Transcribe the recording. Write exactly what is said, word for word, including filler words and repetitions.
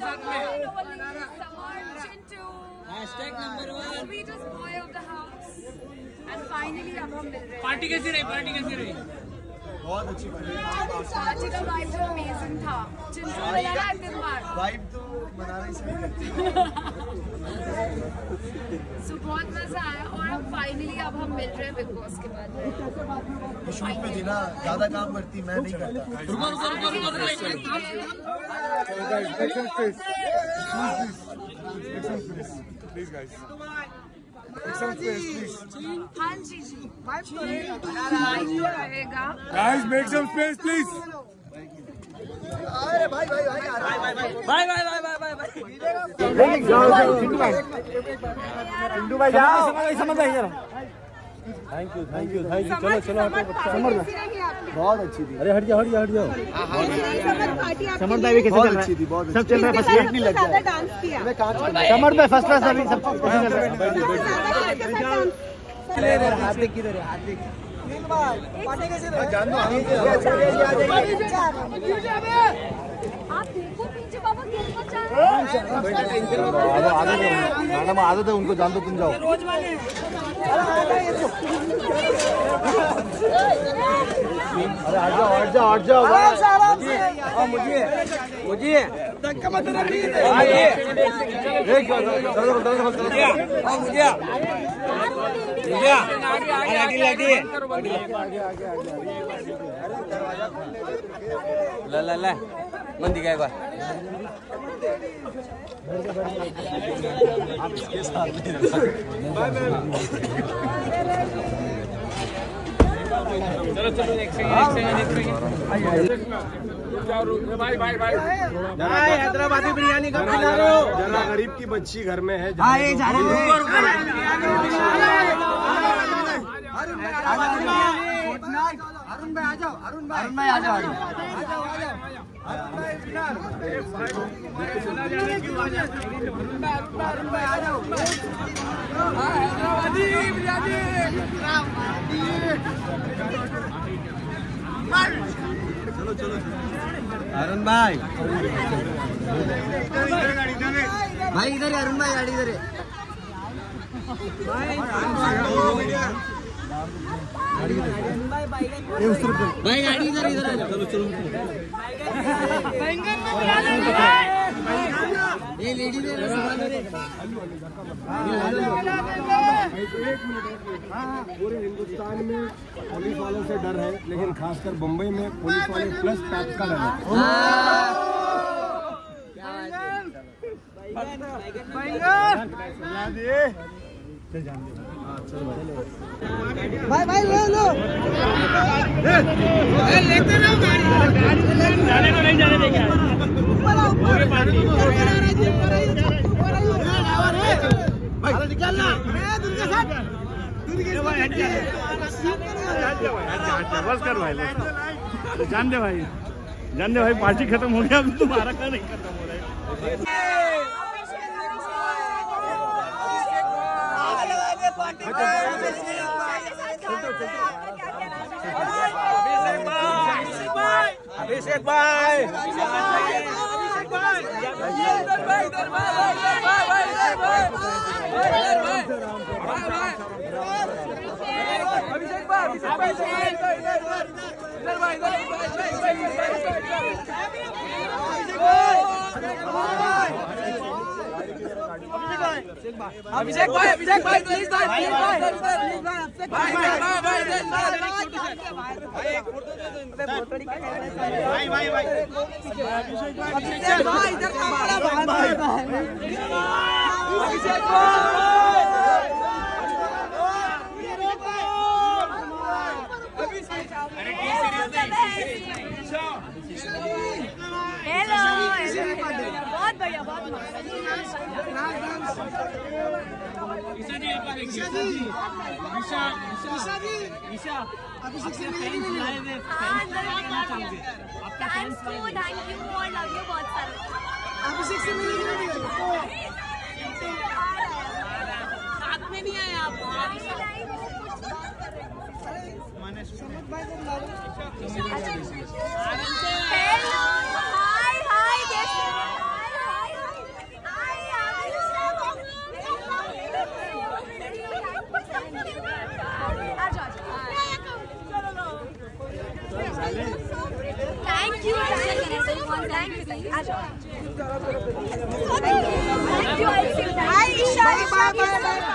साथ में। Hashtag number one. Party कैसी रही? पार्टी कैसी रही? बहुत अच्छी पार्टी। पार्टी का वाइब तो अमेजिंग था। चिंटू वाला दिन बार वाइब तो मनाना ही सही करती है। सो बहुत मजा आया और अब फाइनली अब हम मिल रहे हैं बिग बॉस के बाद। शूट में थी ना, ज्यादा काम करती, मैं नहीं करता। रुको रुको रुको रुको प्लीज गाइस, हाँ जी जी वाइब तो रहेगा। Guys make some space please. अरे भाई भाई भाई bye bye bye bye bye bye. Chintu भाई जाओ। समझ भाई जरा। Thank you thank you thank you. चलो चलो समर बहुत अच्छी थी। अरे हट जाओ हट जाओ हट जाओ। समर भाई भी कैसे चल रहा है? सब चल रहा है, बस वेट नहीं लग रहा है। समर भाई फर्स्ट क्लास अभी सब कैसे चल रहा है? हाथ देख किधर है? हाथ देख पार्टी कैसे रही? जान दो आप देखो पीछे बाबा गेट पर जा रहे हैं। मैडम आदत है उनको, जान दो, तुम जाओ। रोज वाले अरे हट जाओ हट जाओ हट जाओ। मुझे मुझे धक्का मत दे। ला ला ला मंदी का एक बार आप इसके साथ चलो चलो एक सेकंड एक सेकंड एक सेकंड। भाई भाई भाई हैदराबादी बिरयानी का खिला रहे हो? जरा गरीब की बच्ची घर में है। हाँ ये जा रहे हैं। अरुण भाई आ जाओ। अरुण भाई अरुण भाई आ जाओ। चलो चलो अरुण भाई भाई इधर है। अरुण भाई गाड़ी इधर है। भाई गाड़ी इधर इधर आ जाओ। चलो चलो ये लेडी दे पूरे हिंदुस्तान में पुलिस वालों से डर है, लेकिन खासकर बम्बई में पुलिस वाले प्लस टैक्स का डर है। भाई भाई लो लो लेते रहो गाड़ी। जाने को नहीं जाने देंगे। भाई निकलना बस कर भाई, जान दे भाई, जान दे भाई, पार्टी खत्म हो गया, अभी तुम्हारा का नहीं खत्म हो रहा है। अभिषेक भाई अभिषेक भाई अभिषेक भाई प्लीज भाई प्लीज भाई भाई भाई भाई एक फोटो दे दो इन पे। फोटो निकाल भाई भाई भाई अभिषेक भाई अभिषेक भाई इधर कैमरा भाई अभिषेक हेलो बहुत बढ़िया बहुत ईशा जी आप देखिए। ईशा ईशा जी ईशा अभिषेक से फैंस लाए हुए फैंस कहना चाहोगे? आपका fans thank you thank you और लव यू बहुत सारा। अभिषेक से मिलेंगे साथ में नहीं आए आप। हेलो हाय हाय कैसे hi hi thank you thank you आ जाओ thank you I see hi Isha bye bye